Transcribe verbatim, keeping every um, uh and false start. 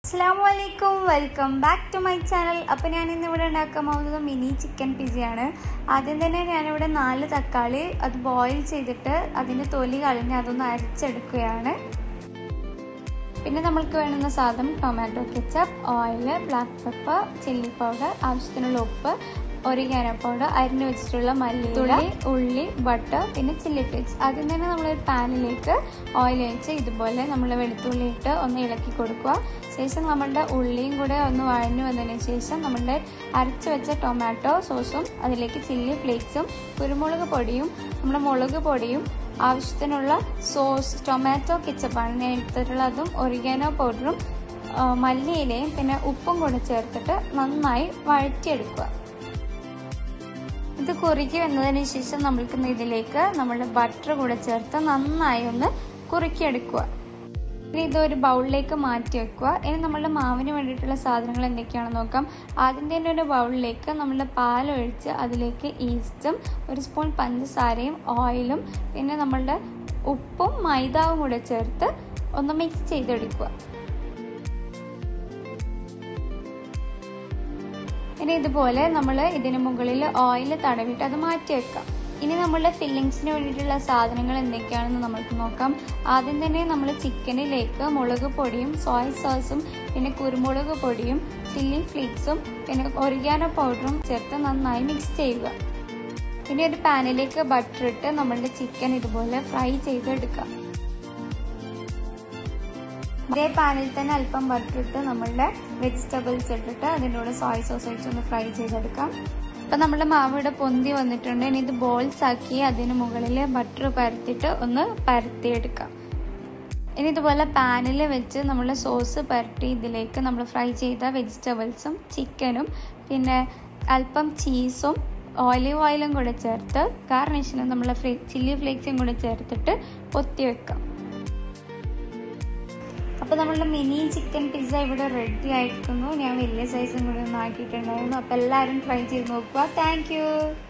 Assalamualaikum, welcome back to my channel. അപ്പോൾ ഞാൻ ഇന്ന് ഇവിടെ ഉണ്ടാക്കാൻ പോകുന്നത് മിനി ചിക്കൻ പിസയാണ്. ആദ്യം തന്നെ ഞാൻ ഇവിടെ നാല് തക്കാളി അത് ബോയിൽ ചെയ്തിട്ട് അതിന്റെ തൊലി കളഞ്ഞ് അതൊന്ന് അരച്ചെടുക്കുകയാണ്. പിന്നെ നമുക്ക് വേണ്ടുന്ന സാധനം tomato ketchup, oil, black pepper, chilli powder, ആവശ്യത്തിനുള്ള ഉപ്പ്, ഒറിഗാനോ പൗഡർ, അരിഞ്ഞു വെച്ചിട്ടുള്ള മല്ലിയില, ഉള്ളി, ബട്ടർ, പിന്നെ ചില്ലി ഫ്ലേക്സ്. ആദ്യം തന്നെ നമ്മളൊരു പാനിലേക്ക് ഓയിൽ ഒഴിച്ച് ഇതുപോലെ നമ്മൾ വെളുത്തുള്ളി ഇട്ട് ഒന്ന് ഇളക്കി കൊടുക്കുക. ശേഷം നമ്മളുടെ ഉള്ളിയും കൂടെ ഒന്ന് വഴഞ്ഞു വന്നതിന് ശേഷം നമ്മളുടെ അരച്ച് വെച്ച ടൊമാറ്റോ സോസും അതിലേക്ക് ചില്ലി ഫ്ലേക്സും കുരുമുളക് പൊടിയും നമ്മുടെ മുളക് പൊടിയും ആവശ്യത്തിനുള്ള സോസ് ടൊമാറ്റോ കെച്ചപ്പാണ് ഞാൻ എടുത്തിട്ടുള്ളതും ഒറിഗാനോ പൗഡറും മല്ലിയിലയും പിന്നെ ഉപ്പും കൂടെ ചേർത്തിട്ട് നന്നായി വഴറ്റിയെടുക്കുക. ഇത് കുറുക്കി വന്നതിന് ശേഷം നമ്മൾക്ക് ഇതിലേക്ക് നമ്മുടെ ബട്ടർ കൂടെ ചേർത്ത് നന്നായി ഒന്ന് കുറുക്കിയെടുക്കുക. ഇനി ഇതൊരു ബൗളിലേക്ക് മാറ്റി വെക്കുക. ഇനി നമ്മളുടെ മാവിന് വേണ്ടിയിട്ടുള്ള സാധനങ്ങൾ എന്തൊക്കെയാണെന്ന് നോക്കാം. ആദ്യം തന്നെ ഒരു ബൗളിലേക്ക് നമ്മളുടെ പാലൊഴിച്ച് അതിലേക്ക് ഈസ്റ്റും ഒരു സ്പൂൺ പഞ്ചസാരയും ഓയിലും പിന്നെ നമ്മളുടെ ഉപ്പും മൈദാവും കൂടെ ചേർത്ത് ഒന്ന് മിക്സ് ചെയ്തെടുക്കുക. ഇനി ഇതുപോലെ നമ്മൾ ഇതിന് മുകളിൽ ഓയിൽ തടവിട്ട് അത് മാറ്റി വെക്കാം. ഇനി നമ്മളുടെ ഫില്ലിങ്സിന് വേണ്ടിയിട്ടുള്ള സാധനങ്ങൾ എന്തൊക്കെയാണെന്ന് നമുക്ക് നോക്കാം. ആദ്യം തന്നെ നമ്മൾ ചിക്കനിലേക്ക് മുളക് പൊടിയും സോയ സോസും പിന്നെ കുരുമുളക് പൊടിയും ചില്ലി ഫ്ലേക്സും പിന്നെ ഒറിഗാനോ പൗഡറും ചേർത്ത് നന്നായി മിക്സ് ചെയ്യുക. ഇനി ഒരു പാനിലേക്ക് ബട്ടർ ഇട്ട് നമ്മളുടെ ചിക്കൻ ഇതുപോലെ ഫ്രൈ ചെയ്തെടുക്കാം. അതേ പാനിൽ തന്നെ അല്പം ബട്ടർ ഇട്ട് നമ്മളുടെ വെജിറ്റബിൾസ് ഇട്ടിട്ട് അതിൻ്റെ കൂടെ സോയ സോസ് ഒഴിച്ചൊന്ന് ഫ്രൈ ചെയ്തെടുക്കാം. അപ്പം നമ്മുടെ മാവ് ഇവിടെ പൊന്തി വന്നിട്ടുണ്ട്. ഇനി ഇത് ബോൾസ് ആക്കി അതിന് മുകളിൽ ബട്ടർ പരത്തിയിട്ട് ഒന്ന് പരത്തിയെടുക്കാം. ഇനി ഇതുപോലെ പാനിൽ വെച്ച് നമ്മൾ സോസ് പരട്ടി ഇതിലേക്ക് നമ്മൾ ഫ്രൈ ചെയ്ത വെജിറ്റബിൾസും ചിക്കനും പിന്നെ അല്പം ചീസും ഓലിവ് ഓയിലും കൂടെ ചേർത്ത് ഗാർണിഷിന് നമ്മൾ ചില്ലി ഫ്ലേക്സും കൂടെ ചേർത്തിട്ട് പൊത്തി വെക്കാം. അപ്പോൾ നമ്മളുടെ മിനി ചിക്കൻ പിസ്സ ഇവിടെ റെഡി ആയിരിക്കുന്നു. ഞാൻ വലിയ സൈസും കൂടി ഒന്ന് ആക്കിയിട്ടുണ്ടായിരുന്നു. അപ്പോൾ എല്ലാവരും ട്രൈ ചെയ്ത് നോക്കുക. താങ്ക്